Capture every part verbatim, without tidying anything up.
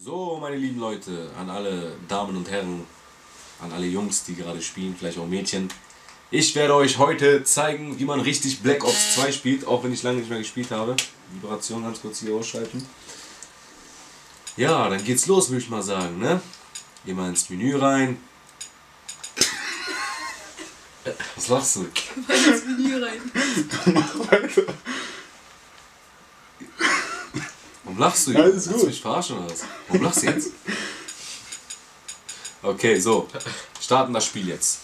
So, meine lieben Leute, an alle Damen und Herren, an alle Jungs, die gerade spielen, vielleicht auch Mädchen. Ich werde euch heute zeigen, wie man richtig Black Ops zwei spielt, auch wenn ich lange nicht mehr gespielt habe. Vibration ganz kurz hier ausschalten. Ja, dann geht's los, würde ich mal sagen, ne? Geh mal ins Menü rein. Was lachst du? Geh mal ins Menü rein. Mach weiter. Warum lachst du? Alles gut. Willst du mich verarschen oder was? Warum lachst du jetzt? Okay, so. Starten das Spiel jetzt.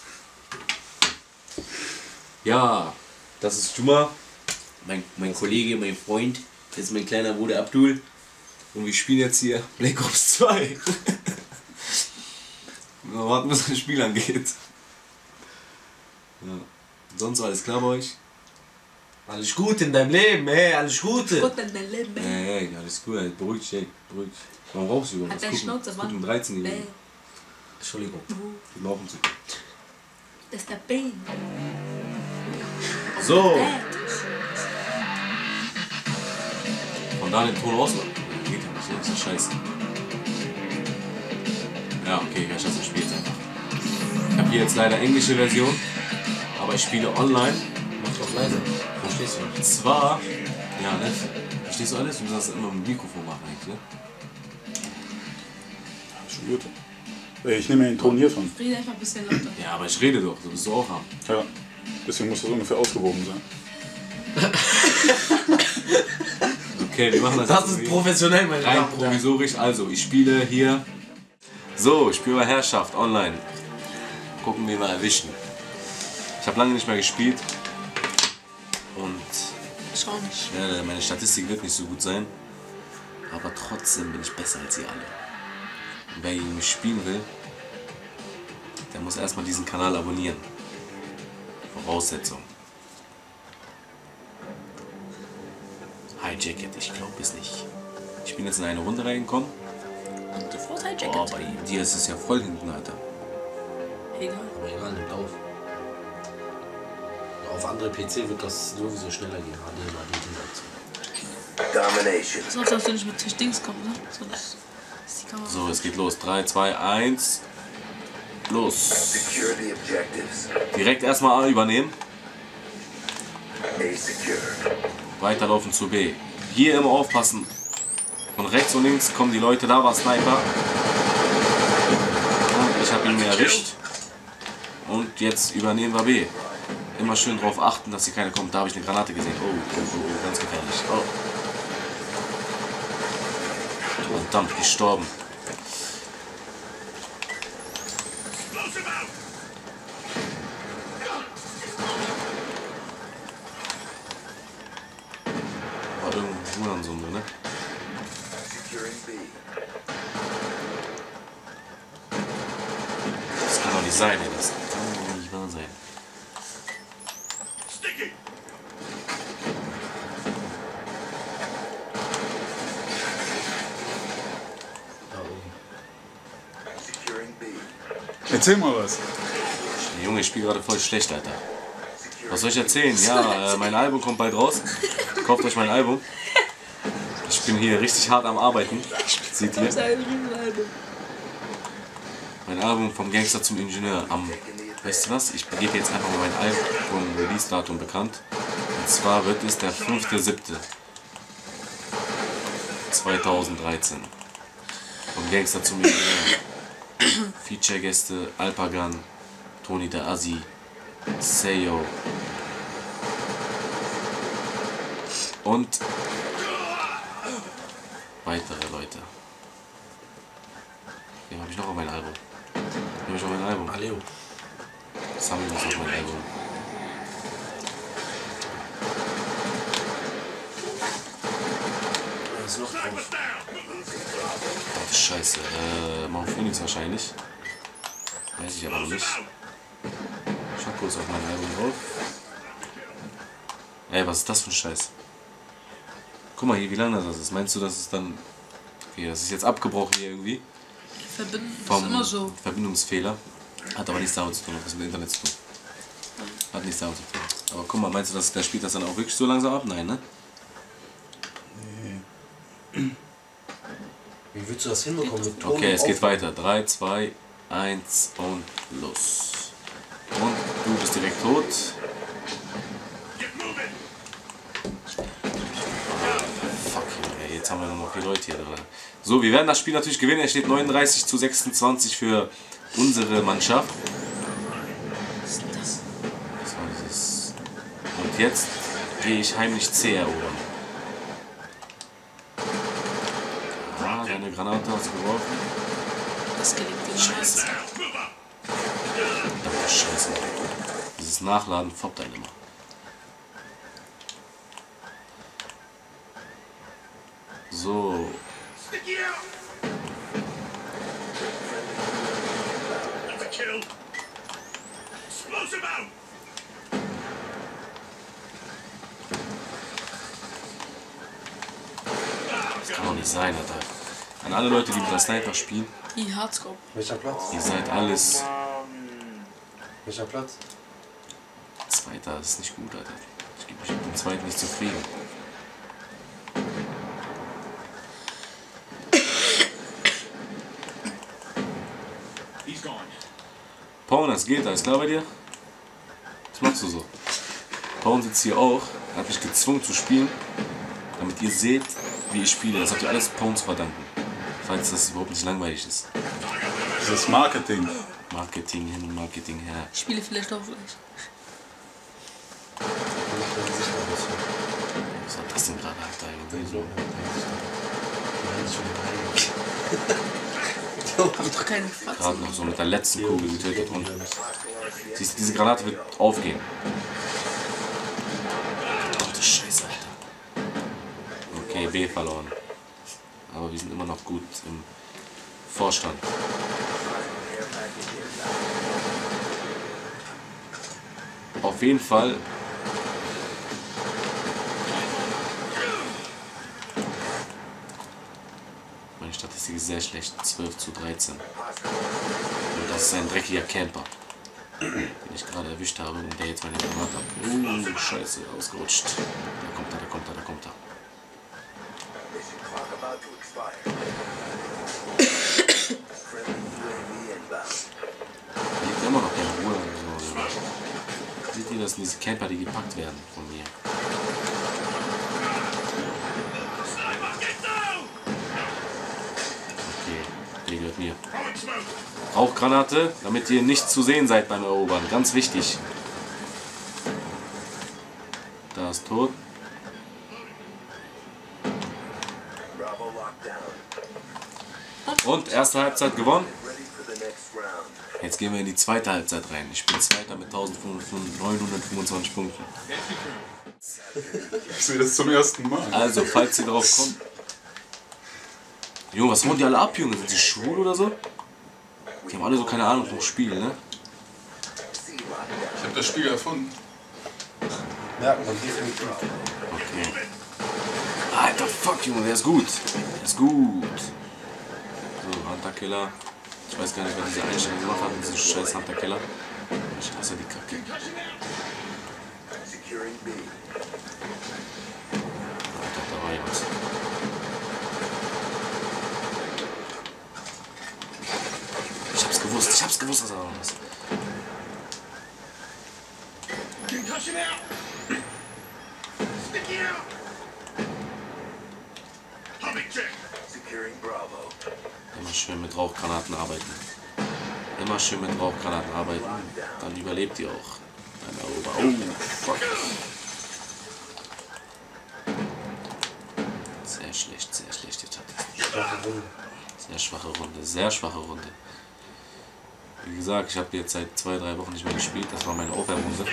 Ja, das ist Juma. Mein, mein Kollege, mein Freund, das ist mein kleiner Bruder Abdul. Und wir spielen jetzt hier Black Ops zwei. Mal warten, bis das Spiel angeht. Ja. Sonst alles klar bei euch? Alles Gute in deinem Leben, ey, alles Gute. Gott in dein Leben, ey. Hey, hey, alles gut, ey. Beruhig dich, ey. Beruhig dich. Warum rauchst du überhaupt? Hat deine Schnauze, Guck Mann. um dreizehn Uhr. Ey, Entschuldigung. Wir rauchen zu. das ist der Pain. So, Ey, von da den Ton rausmachen. Geht ja nicht, das ist scheiße. Ja, okay, ich das Spiel jetzt einfach. Ich habe hier jetzt leider englische Version, aber ich spiele online. Mach doch leise. Verstehst du? Und zwar, ja, ne? Verstehst du alles? Du musst das immer mit dem Mikrofon machen, eigentlich, ne? Schon gut. Ey, ich nehme den Ton hiervon. rede einfach ein bisschen lauter. Ja, aber ich rede doch, so bist du auch haben. Ja. Deswegen muss das ungefähr ausgewogen sein. Okay, wir machen das Das jetzt ist irgendwie professionell, meine rein Damen und Herren. provisorisch. Also, ich spiele hier. So, ich spiele Herrschaft online. Gucken, wie wir erwischen. Ich habe lange nicht mehr gespielt. Und Schau nicht. ich werde, meine Statistik wird nicht so gut sein. Aber trotzdem bin ich besser als ihr alle. Und wer gegen mich spielen will, der muss erstmal diesen Kanal abonnieren. Voraussetzung. Hijacket, ich glaube es nicht. Ich bin jetzt in eine Runde reingekommen. Und du frohst halt Oh, Jacket. bei dir ist es ja voll hinten, Alter. Egal. Aber egal, nimmt auf. Auf andere P C wird das sowieso schneller gehen. H D M I Domination. So, als du nicht mit Tisch Dings kommen, ne? Sonst ist die Kamera. So, es geht los. drei, zwei, eins. Los. Secure the objectives. Direkt erstmal A übernehmen. A secure. Weiterlaufen zu B. Hier immer aufpassen. Von rechts und links kommen die Leute. Da war Sniper. Und ich habe ihn mir erwischt. Und jetzt übernehmen wir B. Immer schön darauf achten, dass hier keiner kommt. Da habe ich eine Granate gesehen. Oh, oh, oh, oh, ganz gefährlich. Oh. Verdammt, gestorben. War irgendein Hurensohn, ne? Securing B. Das kann doch nicht sein, ey. Das kann doch nicht wahr sein. Da oben. Securing B. Erzähl mal was. Der Junge, ich spiele gerade voll schlecht, Alter. Was soll ich erzählen? Ja, äh, mein Album kommt bald raus. Kauft euch mein Album. Ich bin hier richtig hart am Arbeiten. Seht Das ist ihr? ein Riesenalbum. Mein Album vom Gangster zum Ingenieur. Am, weißt du was? Ich gebe jetzt einfach mal mein Album Release-Datum bekannt. Und zwar wird es der fünfte siebte zweitausenddreizehn. Vom Gangster zum Ingenieur. Feature-Gäste Alpagan, Toni der Assi, Seyo und weitere Leute. Wen habe ich noch auf mein Album? Wen habe ich auf mein Album? Aleo. Sammy ist auf mein Album. Was ist noch drauf? Ach, Scheiße. Äh, Mount Phoenix wahrscheinlich. Weiß ich aber noch nicht. Chaco ist auf mein Album drauf. Ey, was ist das für ein Scheiß? Guck mal hier, wie lange das ist. Meinst du, dass es dann... Okay, das ist jetzt abgebrochen hier irgendwie. Verbinden ist Vom immer so. Verbindungsfehler. Hat aber nichts damit zu tun, hat was mit dem Internet zu tun. Hat nichts damit zu tun. Aber guck mal, meinst du, dass der spielt das dann auch wirklich so langsam ab? Nein, ne? Wie willst du das hinbekommen mit Ton Okay, es und geht weiter. drei, zwei, eins und los. Und du bist direkt tot. Fuck, ey, jetzt haben wir nur noch vier Leute hier drin. So, wir werden das Spiel natürlich gewinnen. Es steht neununddreißig zu sechsundzwanzig für unsere Mannschaft. Was ist denn das? Das war dieses. Und jetzt gehe ich heimlich C erobern. Ah, deine Granate hast du geworfen. Das gelingt dir scheiße. Verdammte Scheiße. Dieses Nachladen foppt einen immer. So. Das kann doch nicht sein, Alter. An alle Leute, die mit der Sniper spielen, Die Hardscope. welcher Platz? ihr seid alles Welcher Platz? Zweiter. Das ist nicht gut, Alter. Ich gebe mich mit dem Zweiten nicht zufrieden. Paul, das geht, alles klar bei dir? Was machst du so? Paul sitzt hier auch, er hat mich gezwungen zu spielen, damit ihr seht, wie ich spiele. Das habt ihr alles Paul zu verdanken, falls das überhaupt nicht langweilig ist. Das ist Marketing. Marketing hin, Marketing her. Ich spiele vielleicht auch gleich. Was war das denn gerade, Alter? Irgendwie so. Mach doch keine Fratzen. Gerade noch so mit der letzten Kugel getötet und siehst du, diese Granate wird aufgehen. Verdammte Scheiße, Alter. Okay, B verloren. Aber wir sind immer noch gut im Vorstand. Auf jeden Fall. Meine Statistik ist sehr schlecht. zwölf zu dreizehn. Und das ist ein dreckiger Camper, den ich gerade erwischt habe und der jetzt meine Granate hat. Uh, Scheiße, ausgerutscht. Da kommt er, da kommt er, da kommt er. Mission clock about to expire. Friendly U A V inbound. Da liegt immer noch der Ruhe. So. Seht ihr, das sind diese Camper, die gepackt werden von mir. Okay, der gehört mir. Rauchgranate, damit ihr nicht zu sehen seid beim Erobern. Ganz wichtig. Da ist tot. Bravo lockdown. Und erste Halbzeit gewonnen. Ready for the next round. Jetzt gehen wir in die zweite Halbzeit rein. Ich bin Zweiter mit neunzehnhundertfünfundzwanzig Punkten. Ich sehe das zum ersten Mal. Also, falls ihr drauf kommt. Junge, was hauen die alle ab, Junge? Sind die schwul oder so? Die haben alle so keine Ahnung vom Spiel, ne? Ich habe das Spiel erfunden. Ja, man definitiv. Okay. Alter, fuck, Junge, der ist gut. Der ist gut. So, Hunter-Killer. Ich weiß gar nicht, wer diese Einstellung gemacht hat, diese scheiß Hunter-Killer. Ich hasse die Kacke. Securing B. Alter, da war jemand. Ich hab's gewusst, ich hab's gewusst, dass er da was ist. Securing Bravo. Immer schön mit Rauchgranaten arbeiten. Immer schön mit Rauchgranaten arbeiten. Dann überlebt ihr auch. Dann Erober. Oh, fuck. Sehr schlecht, sehr schlecht. Jetzt hat es. Sehr schwache Runde, sehr schwache Runde. Wie gesagt, ich habe jetzt seit zwei, drei Wochen nicht mehr gespielt. Das war meine Aufwärmrunde.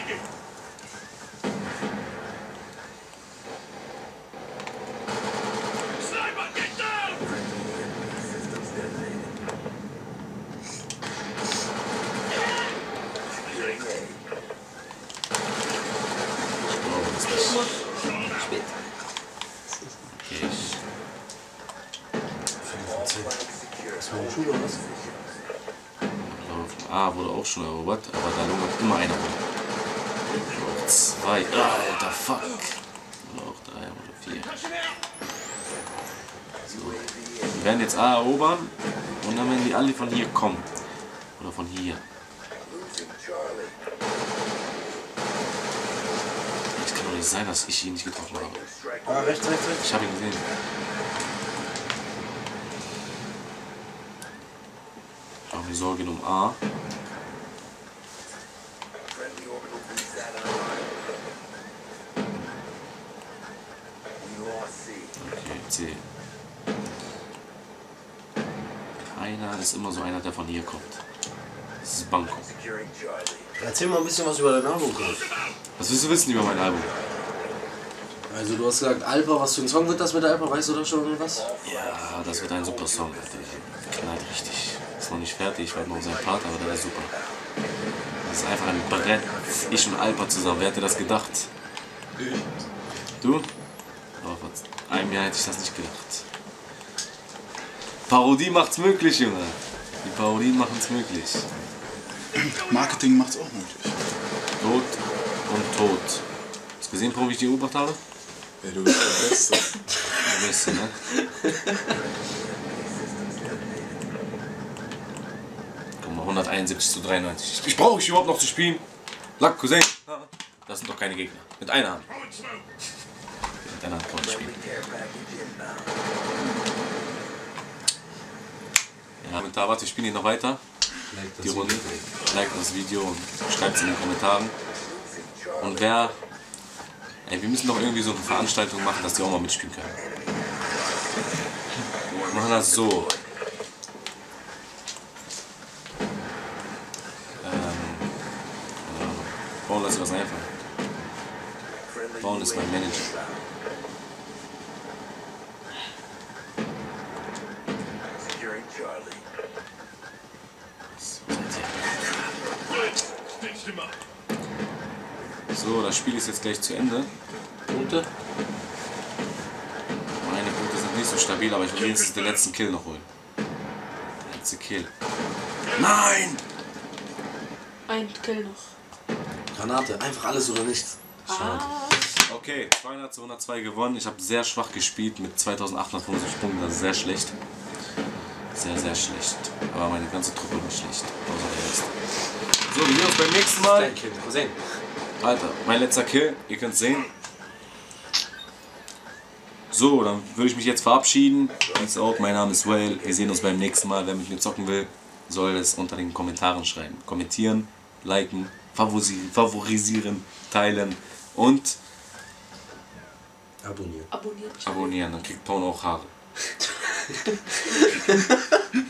Okay, ich Ist meine Schule oder was? glaube, A wurde auch schon erobert, aber da lungert immer einer rum. Noch zwei. Alter, fuck. Oder auch drei oder vier. So. Wir werden jetzt A erobern und dann werden die alle von hier kommen. Oder von hier. Losing Charlie. Es kann doch nicht sein, dass ich ihn nicht getroffen habe. Strike. Ah, rechts, rechts, rechts. Ich habe ihn gesehen. Ich mache mir Sorgen um A. Friendly orbital reset online. We lost C. Okay, C. Einer ist immer so einer, der von hier kommt. Das ist Bangkok. Securing Charlie. Erzähl mal ein bisschen was über dein Album, Kurt. Was willst du wissen über mein Album? Also du hast gesagt, Alpha, was für ein Song wird das mit Alpha? Weißt du da schon was? Ja, das wird ein super Song, Alter. Der knallt richtig. Ist noch nicht fertig, ich warte noch auf seinen Part, aber der ist super. Das ist einfach ein Brett. Ich und Alpa zusammen. Wer hätte das gedacht? Du? Aber vor einem Jahr hätte ich das nicht gedacht. Parodie macht's möglich, Junge. Die Parodien machen's möglich. Marketing macht's auch möglich. Tod und Tod. Hast du gesehen, warum ich die beobachtet habe? Ja, du bist der Beste. Der Beste, ne? Guck mal, hunderteinundsiebzig zu dreiundneunzig. Ich brauche ich überhaupt noch zu spielen? Lack, Cousin. Das sind doch keine Gegner. Mit einer Hand. Mit einer Hand kann man spielen. Care package inbound. Ja, Kommentar, warte, wir spielen hier noch weiter. Die Runde. Like das Video und schreibt es in den Kommentaren. Und wer. Ey, wir müssen doch irgendwie so eine Veranstaltung machen, dass die auch mal mitspielen können. Wir machen das so. Ähm. äh, Bauen lass dir was einfallen. Bauen ist mein Manager. Securing Charlie. So, das Spiel ist jetzt gleich zu Ende. Punkte? Meine Punkte sind nicht so stabil, aber ich will wenigstens den letzten Kill noch holen. Der letzte Kill. Nein! Ein Kill noch. Granate, einfach alles oder nichts. Ah, Okay, zweihundert zu hundertzwei gewonnen. Ich habe sehr schwach gespielt mit zweitausendachthundertfünfundfünfzig Punkten, das ist sehr schlecht. Sehr, sehr schlecht. Aber meine ganze Truppe war schlecht. Außer der Rest. So, wir sehen uns beim nächsten Mal. Dein Kind, Cousin. Alter, mein letzter Kill, ihr könnt sehen. So, dann würde ich mich jetzt verabschieden. Peace out, mein Name ist Whale. Wir sehen uns beim nächsten Mal. Wer mit mir zocken will, soll es unter den Kommentaren schreiben. Kommentieren, liken, favorisieren, favorisieren teilen und Abonnieren. abonniert. abonnieren. Dann kriegt Paul auch Haare.